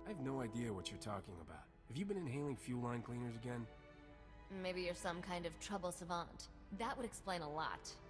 I have no idea what you're talking about. Have you been inhaling fuel line cleaners again? Maybe you're some kind of trouble savant. That would explain a lot.